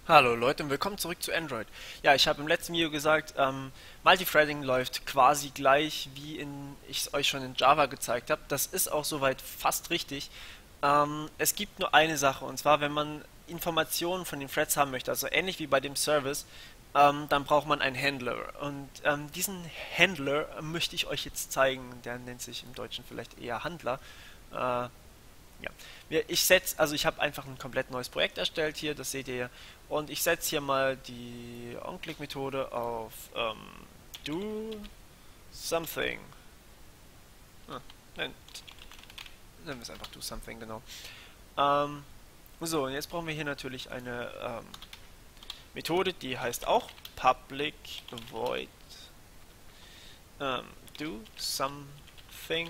Hallo Leute und willkommen zurück zu Android. Ja, ich habe im letzten Video gesagt, Multithreading läuft quasi gleich, wie ich es euch schon in Java gezeigt habe. Das ist auch soweit fast richtig. Es gibt nur eine Sache, und zwar, wenn man Informationen von den Threads haben möchte, also ähnlich wie bei dem Service, dann braucht man einen Handler. Und diesen Handler möchte ich euch jetzt zeigen. Der nennt sich im Deutschen vielleicht eher Handler. Äh, ja, ich habe einfach ein komplett neues Projekt erstellt hier, das seht ihr hier. Und ich setze hier mal die OnClick-Methode auf do something. Ah, nein, nennen wir es einfach do something, genau. Ähm, so, und jetzt brauchen wir hier natürlich eine Methode, die heißt auch public void ähm, do something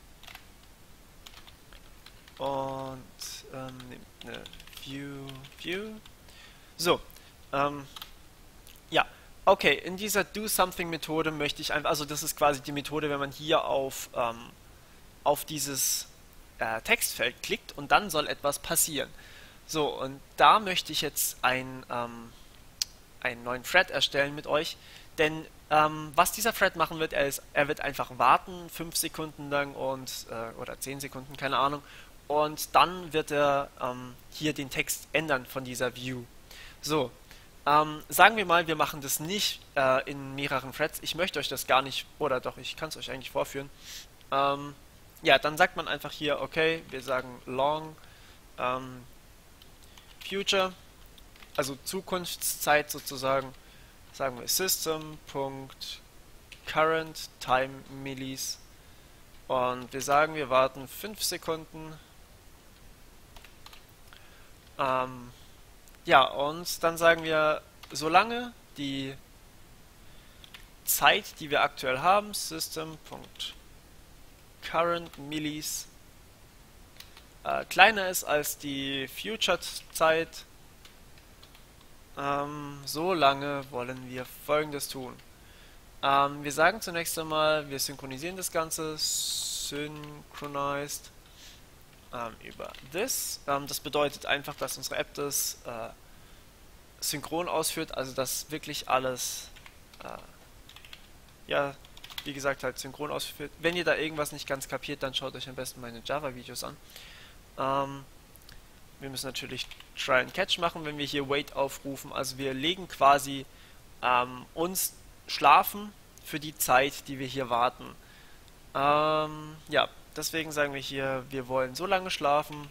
und nimmt eine View. So, ähm, ja, okay, in dieser Do-Something-Methode möchte ich einfach, also das ist quasi die Methode, wenn man hier auf dieses Textfeld klickt und dann soll etwas passieren. So, und da möchte ich jetzt einen neuen Thread erstellen mit euch, denn was dieser Thread machen wird, er wird einfach warten, 5 Sekunden lang oder 10 Sekunden, keine Ahnung, und dann wird er hier den Text ändern von dieser View. So, sagen wir mal, wir machen das nicht in mehreren Threads. Ich möchte euch das gar nicht, oder doch, ich kann es euch eigentlich vorführen. Ähm, ja, dann sagt man einfach hier, okay, wir sagen long ähm, future, also Zukunftszeit sozusagen, sagen wir system.current time millis und wir sagen, wir warten 5 Sekunden. Ähm, ja, und dann sagen wir, solange die Zeit, die wir aktuell haben, system.current millis kleiner ist als die Future-Zeit, so lange wollen wir Folgendes tun. Wir sagen zunächst einmal, wir synchronisieren das Ganze, synchronized über this. Das bedeutet einfach, dass unsere App das synchron ausführt, also dass wirklich alles, ja, wie gesagt, halt synchron ausführt. Wenn ihr da irgendwas nicht ganz kapiert, dann schaut euch am besten meine Java-Videos an. Ähm, Wir müssen natürlich Try and Catch machen, wenn wir hier Wait aufrufen. Also wir legen quasi uns schlafen für die Zeit, die wir hier warten. Ja, deswegen sagen wir hier, wir wollen so lange schlafen.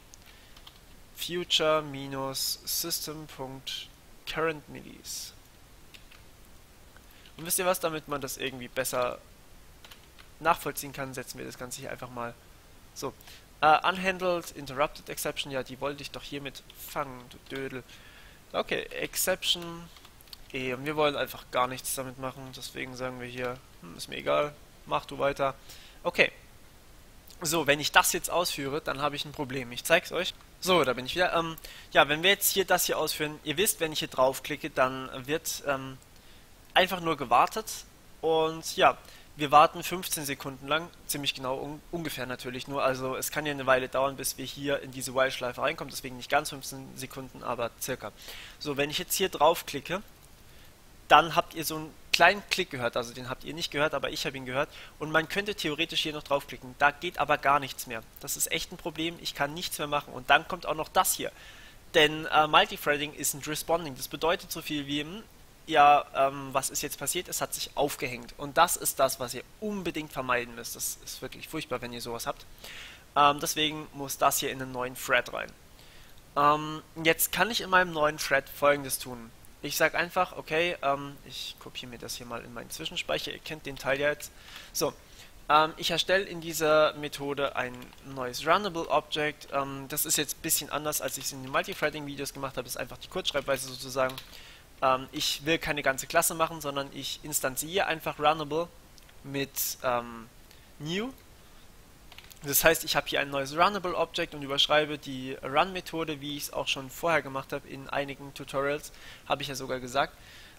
Future minus system.current millis. Und wisst ihr was, damit man das irgendwie besser nachvollziehen kann, setzen wir das Ganze hier einfach mal so. Unhandled Interrupted Exception, ja, die wollte ich doch hiermit fangen, du Dödel. Okay, Exception. Und wir wollen einfach gar nichts damit machen, deswegen sagen wir hier, ist mir egal, mach du weiter. Okay, so, wenn ich das jetzt ausführe, dann habe ich ein Problem. Ich zeige es euch. So, da bin ich wieder. Ja, wenn wir jetzt hier das hier ausführen, ihr wisst, wenn ich hier draufklicke, dann wird einfach nur gewartet. Und ja, wir warten 15 Sekunden lang, ziemlich genau, ungefähr natürlich nur. Also es kann ja eine Weile dauern, bis wir hier in diese While-Schleife reinkommen. Deswegen nicht ganz 15 Sekunden, aber circa. So, wenn ich jetzt hier draufklicke, dann habt ihr so einen kleinen Klick gehört, also den habt ihr nicht gehört, aber ich habe ihn gehört und man könnte theoretisch hier noch draufklicken, da geht aber gar nichts mehr. Das ist echt ein Problem, ich kann nichts mehr machen und dann kommt auch noch das hier, denn Multithreading ist ein Responding, das bedeutet so viel wie, ja, was ist jetzt passiert, es hat sich aufgehängt und das ist das, was ihr unbedingt vermeiden müsst, das ist wirklich furchtbar, wenn ihr sowas habt. Deswegen muss das hier in einen neuen Thread rein. Jetzt kann ich in meinem neuen Thread folgendes tun. Ich sage einfach, okay, ich kopiere mir das hier mal in meinen Zwischenspeicher, ihr kennt den Teil ja jetzt. So, ich erstelle in dieser Methode ein neues Runnable Object. Das ist jetzt ein bisschen anders, als ich es in den Multithreading-Videos gemacht habe, das ist einfach die Kurzschreibweise sozusagen. Ich will keine ganze Klasse machen, sondern ich instanziere einfach Runnable mit New. Das heißt, ich habe hier ein neues Runnable Object und überschreibe die Run-Methode, wie ich es auch schon vorher gemacht habe in einigen Tutorials, habe ich ja sogar gesagt.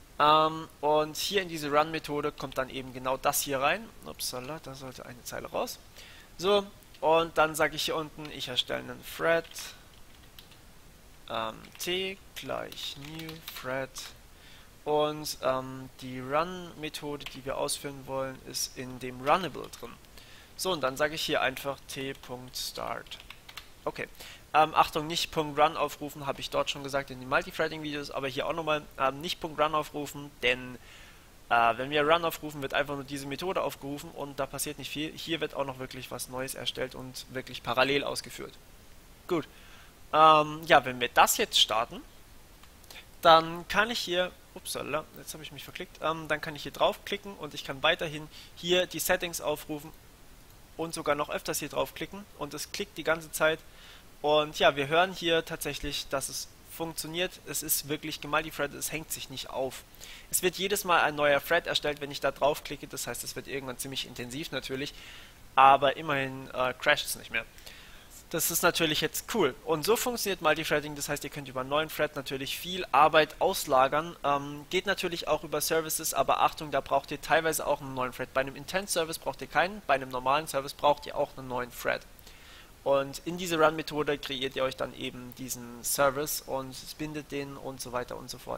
Und hier in diese Run-Methode kommt dann eben genau das hier rein. Upsala, da sollte eine Zeile raus. So, und dann sage ich hier unten, ich erstelle einen Thread t gleich new thread und die Run-Methode, die wir ausführen wollen, ist in dem Runnable drin. So, und dann sage ich hier einfach t.start. Okay. Achtung, nicht .run aufrufen, habe ich dort schon gesagt in den Multithreading-Videos, aber hier auch nochmal nicht .run aufrufen, denn wenn wir Run aufrufen, wird einfach nur diese Methode aufgerufen und da passiert nicht viel. Hier wird auch noch wirklich was Neues erstellt und wirklich parallel ausgeführt. Gut. Ja, wenn wir das jetzt starten, dann kann ich hier, upsala, jetzt habe ich mich verklickt, dann kann ich hier draufklicken und ich kann weiterhin hier die Settings aufrufen und sogar noch öfters hier draufklicken und es klickt die ganze Zeit. Und ja, wir hören hier tatsächlich, dass es funktioniert. Es ist wirklich gemultithreaded, es hängt sich nicht auf. Es wird jedes Mal ein neuer Thread erstellt, wenn ich da draufklicke. Das heißt, es wird irgendwann ziemlich intensiv natürlich, aber immerhin crasht es nicht mehr. Das ist natürlich jetzt cool. Und so funktioniert Multithreading, das heißt, ihr könnt über einen neuen Thread natürlich viel Arbeit auslagern. Geht natürlich auch über Services, aber Achtung, da braucht ihr teilweise auch einen neuen Thread. Bei einem Intent-Service braucht ihr keinen, bei einem normalen Service braucht ihr auch einen neuen Thread. Und in diese Run-Methode kreiert ihr euch dann eben diesen Service und bindet den und so weiter und so fort.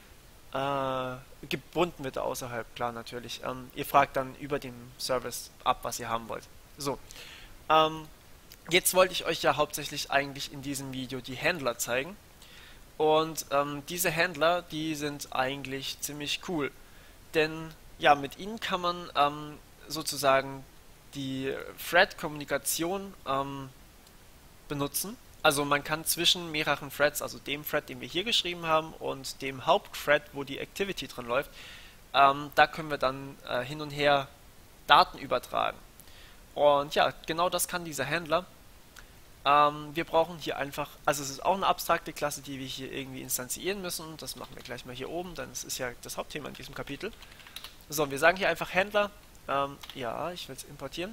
Gebunden wird er außerhalb, klar natürlich. Ihr fragt dann über den Service ab, was ihr haben wollt. So, jetzt wollte ich euch ja hauptsächlich eigentlich in diesem Video die Händler zeigen. Und diese Händler, die sind eigentlich ziemlich cool. Denn ja, mit ihnen kann man sozusagen die Thread-Kommunikation benutzen. Also man kann zwischen mehreren Threads, also dem Thread, den wir hier geschrieben haben, und dem Hauptthread, wo die Activity drin läuft, da können wir dann hin und her Daten übertragen. Und ja, genau das kann dieser Händler. Wir brauchen hier einfach, also es ist auch eine abstrakte Klasse, die wir hier irgendwie instanzieren müssen. Das machen wir gleich mal hier oben, denn es ist ja das Hauptthema in diesem Kapitel. So, wir sagen hier einfach Händler. Ja, ich will es importieren.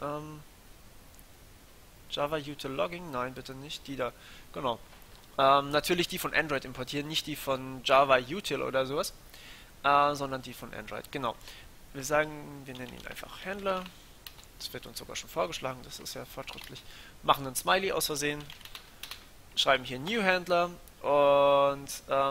Java Util Logging, nein, bitte nicht, die da, genau. Natürlich die von Android importieren, nicht die von Java Util oder sowas, sondern die von Android, genau. Wir sagen, wir nennen ihn einfach Händler. Das wird uns sogar schon vorgeschlagen, das ist ja fortschrittlich. Machen einen Smiley aus Versehen, schreiben hier New Handler und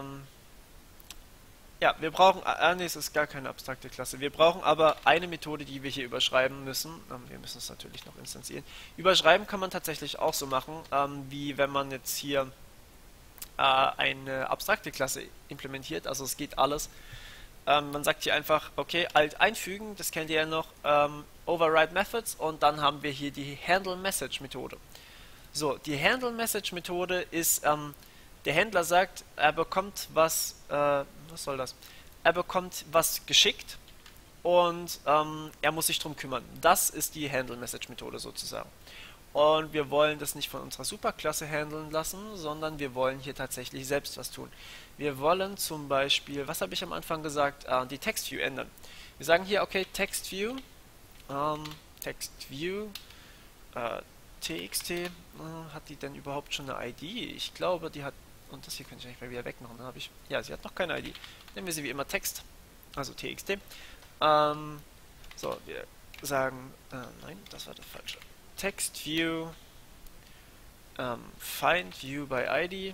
ja, wir brauchen, nee, es ist gar keine abstrakte Klasse. Wir brauchen aber eine Methode, die wir hier überschreiben müssen. Wir müssen es natürlich noch instanzieren. Überschreiben kann man tatsächlich auch so machen, wie wenn man jetzt hier eine abstrakte Klasse implementiert. Also es geht alles. Man sagt hier einfach, okay, Alt einfügen, das kennt ihr ja noch, Override Methods und dann haben wir hier die Handle Message Methode. So, die Handle Message Methode ist, der Händler sagt, er bekommt was soll das? Er bekommt was geschickt und er muss sich drum kümmern. Das ist die Handle Message Methode sozusagen. Und wir wollen das nicht von unserer Superklasse handeln lassen, sondern wir wollen hier tatsächlich selbst was tun. Wir wollen zum Beispiel, was habe ich am Anfang gesagt, die TextView ändern. Wir sagen hier, okay, TextView, TXT, hat die denn überhaupt schon eine ID? Ich glaube, die hat, und das hier könnte ich eigentlich mal wieder wegmachen, dann habe ich, ja, sie hat noch keine ID. Nehmen wir sie wie immer Text, also TXT. So, wir sagen, nein, das war das falsche. TextView, find view by ID,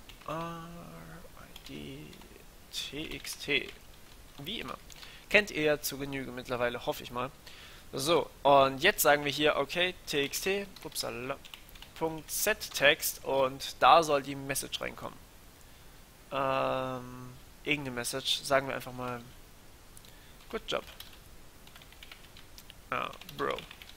RID, TXT, wie immer. Kennt ihr ja zu Genüge mittlerweile, hoffe ich mal. So, und jetzt sagen wir hier, okay, TXT, upsala, .setText und da soll die Message reinkommen. Irgendeine Message, sagen wir einfach mal, good job. Bro.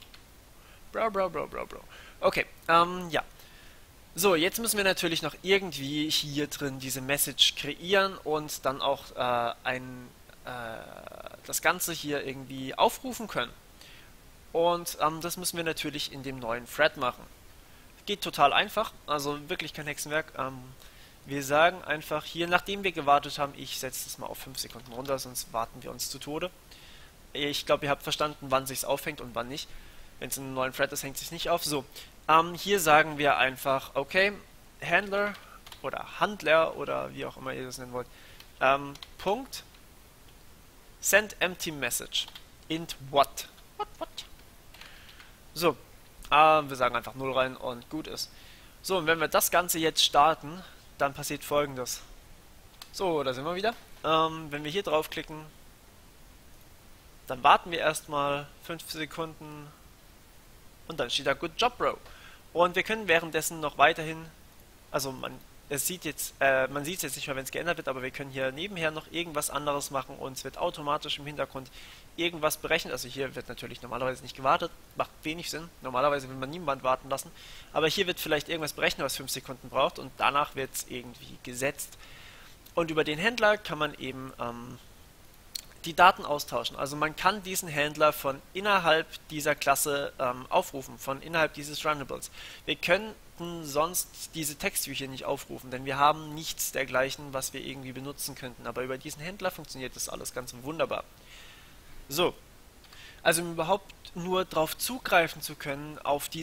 Bro. Okay, ja. So, jetzt müssen wir natürlich noch irgendwie hier drin diese Message kreieren und dann auch das Ganze hier irgendwie aufrufen können. Und das müssen wir natürlich in dem neuen Thread machen. Geht total einfach, also wirklich kein Hexenwerk. Wir sagen einfach hier, nachdem wir gewartet haben, ich setze das mal auf 5 Sekunden runter, sonst warten wir uns zu Tode. Ich glaube, ihr habt verstanden, wann sich's aufhängt und wann nicht. Wenn es in einem neuen Thread ist, hängt es sich nicht auf. So, hier sagen wir einfach, okay, Handler oder wie auch immer ihr das nennen wollt, Punkt send empty message int what. So, wir sagen einfach 0 rein und gut ist. So, und wenn wir das Ganze jetzt starten, dann passiert Folgendes. So, da sind wir wieder. Wenn wir hier draufklicken, dann warten wir erstmal 5 Sekunden und dann steht da Good Job, Bro. Und wir können währenddessen noch weiterhin, also man sieht es jetzt nicht mehr, wenn es geändert wird, aber wir können hier nebenher noch irgendwas anderes machen und es wird automatisch im Hintergrund irgendwas berechnet. Also hier wird natürlich normalerweise nicht gewartet, macht wenig Sinn. Normalerweise will man niemand warten lassen. Aber hier wird vielleicht irgendwas berechnet, was 5 Sekunden braucht und danach wird es irgendwie gesetzt. Und über den Händler kann man eben die Daten austauschen. Also man kann diesen Händler von innerhalb dieser Klasse aufrufen, von innerhalb dieses Runnables. Wir könnten sonst diese Textview hier nicht aufrufen, denn wir haben nichts dergleichen, was wir irgendwie benutzen könnten. Aber über diesen Händler funktioniert das alles ganz wunderbar. So, also um überhaupt nur darauf zugreifen zu können,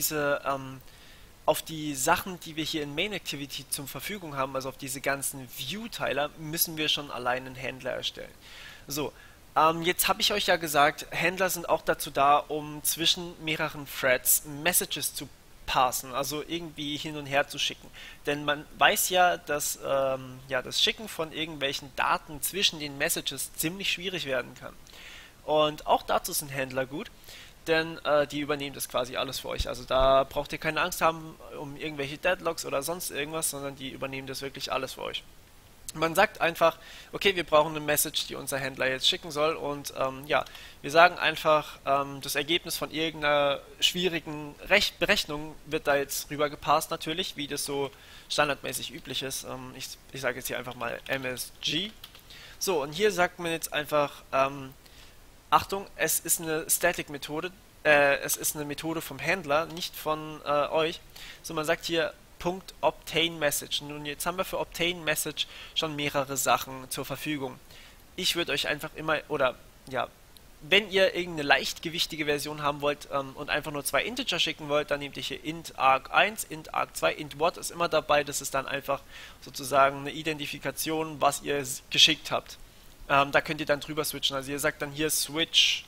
auf die Sachen, die wir hier in Main Activity zur Verfügung haben, also auf diese ganzen View-Teiler, müssen wir schon allein einen Händler erstellen. So, jetzt habe ich euch ja gesagt, Händler sind auch dazu da, um zwischen mehreren Threads Messages zu parsen, also irgendwie hin und her zu schicken. Denn man weiß ja, dass das Schicken von irgendwelchen Daten zwischen den Messages ziemlich schwierig werden kann. Und auch dazu sind Händler gut, denn die übernehmen das quasi alles für euch. Also da braucht ihr keine Angst haben um irgendwelche Deadlocks oder sonst irgendwas, sondern die übernehmen das wirklich alles für euch. Man sagt einfach, okay, wir brauchen eine Message, die unser Händler jetzt schicken soll und wir sagen einfach, das Ergebnis von irgendeiner schwierigen Berechnung wird da jetzt rüber gepasst natürlich, wie das so standardmäßig üblich ist. Ich sage jetzt hier einfach mal MSG. So, und hier sagt man jetzt einfach, Achtung, es ist eine Static-Methode, es ist eine Methode vom Händler, nicht von euch. So, man sagt hier Obtain Message. Nun, jetzt haben wir für Obtain Message schon mehrere Sachen zur Verfügung. Ich würde euch einfach immer, oder ja, wenn ihr irgendeine leichtgewichtige Version haben wollt und einfach nur 2 Integer schicken wollt, dann nehmt ihr hier int arg1, int arg2, int what ist immer dabei. Das ist dann einfach sozusagen eine Identifikation, was ihr geschickt habt. Da könnt ihr dann drüber switchen. Also ihr sagt dann hier switch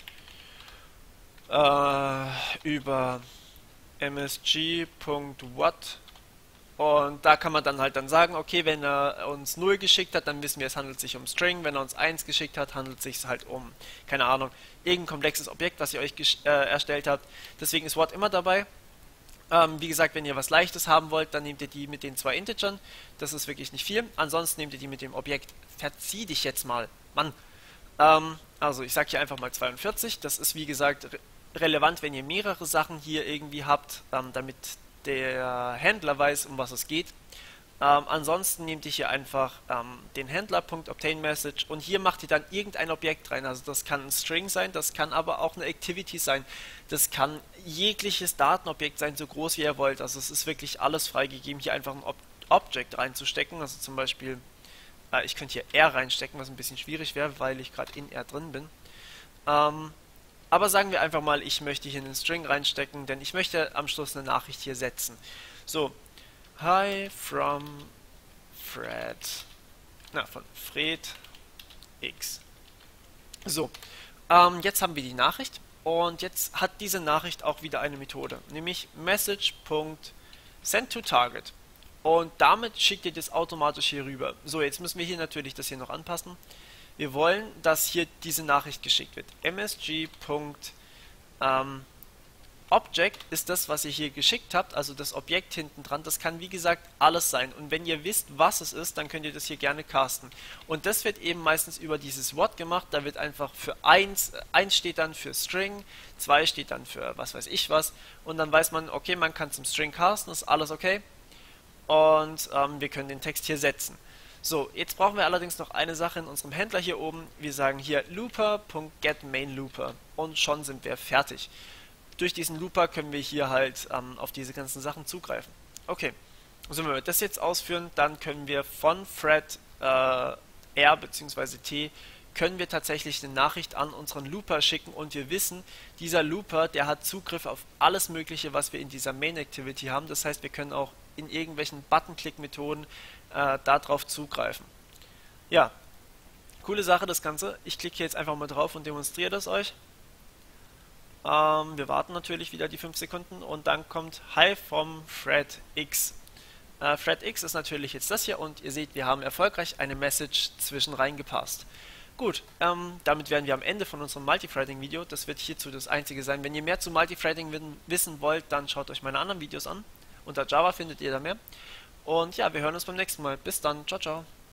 über msg.what und da kann man dann halt sagen, okay, wenn er uns 0 geschickt hat, dann wissen wir, es handelt sich um String. Wenn er uns 1 geschickt hat, handelt es sich halt um, keine Ahnung, irgendein komplexes Objekt, was ihr euch erstellt habt. Deswegen ist what immer dabei. Wie gesagt, wenn ihr was Leichtes haben wollt, dann nehmt ihr die mit den 2 Integern. Das ist wirklich nicht viel. Ansonsten nehmt ihr die mit dem Objekt. Verzieh dich jetzt mal. Mann. Also ich sage hier einfach mal 42. Das ist wie gesagt relevant, wenn ihr mehrere Sachen hier irgendwie habt, damit der Händler weiß, um was es geht. Ansonsten nehmt ihr hier einfach den Händler.obtainMessage und hier macht ihr dann irgendein Objekt rein. Also das kann ein String sein, das kann aber auch eine Activity sein. Das kann jegliches Datenobjekt sein, so groß wie ihr wollt. Also es ist wirklich alles freigegeben, hier einfach ein Object reinzustecken. Also zum Beispiel, ich könnte hier R reinstecken, was ein bisschen schwierig wäre, weil ich gerade in R drin bin. Aber sagen wir einfach mal, ich möchte hier einen String reinstecken, denn ich möchte am Schluss eine Nachricht hier setzen. So, hi from Fred. Von Fred X. So, jetzt haben wir die Nachricht und jetzt hat diese Nachricht auch wieder eine Methode, nämlich message.sendToTarget. Und damit schickt ihr das automatisch hier rüber. So, jetzt müssen wir hier natürlich das hier noch anpassen. Wir wollen, dass hier diese Nachricht geschickt wird. msg.object ist das, was ihr hier geschickt habt, also das Objekt hinten dran. Das kann wie gesagt alles sein. Und wenn ihr wisst, was es ist, dann könnt ihr das hier gerne casten. Und das wird eben meistens über dieses What gemacht. Da wird einfach für 1 steht dann für String, 2 steht dann für was weiß ich was. Und dann weiß man, okay, man kann zum String casten, ist alles okay. Und wir können den Text hier setzen. So, jetzt brauchen wir allerdings noch eine Sache in unserem Händler hier oben. Wir sagen hier looper.getMainLooper und schon sind wir fertig. Durch diesen Looper können wir hier halt auf diese ganzen Sachen zugreifen. Okay, so, wenn wir das jetzt ausführen, dann können wir von Thread R bzw. T können wir tatsächlich eine Nachricht an unseren Looper schicken und wir wissen, dieser Looper, der hat Zugriff auf alles Mögliche, was wir in dieser Main Activity haben. Das heißt, wir können auch in irgendwelchen Button-Click-Methoden darauf zugreifen. Ja, coole Sache das Ganze. Ich klicke hier jetzt einfach mal drauf und demonstriere das euch. Wir warten natürlich wieder die 5 Sekunden und dann kommt Hi vom Fred X. Thread X ist natürlich jetzt das hier und ihr seht, wir haben erfolgreich eine Message zwischen reingepasst. Gut, damit wären wir am Ende von unserem Multithreading-Video. Das wird hierzu das einzige sein. Wenn ihr mehr zu Multithreading wissen wollt, dann schaut euch meine anderen Videos an. Unter Java findet ihr da mehr. Und ja, wir hören uns beim nächsten Mal. Bis dann. Ciao, ciao.